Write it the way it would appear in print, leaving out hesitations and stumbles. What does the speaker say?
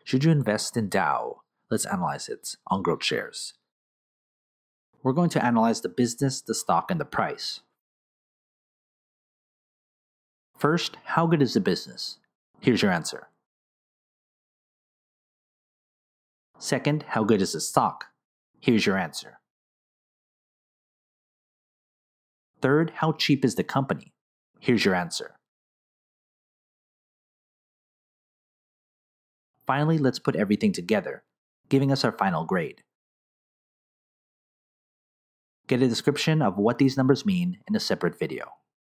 Should you invest in Dow? Let's analyze it on GrowthShares. We're going to analyze the business, the stock, and the price. First, how good is the business? Here's your answer. Second, how good is the stock? Here's your answer. Third, how cheap is the company? Here's your answer. Finally, let's put everything together, giving us our final grade. Get a description of what these numbers mean in a separate video.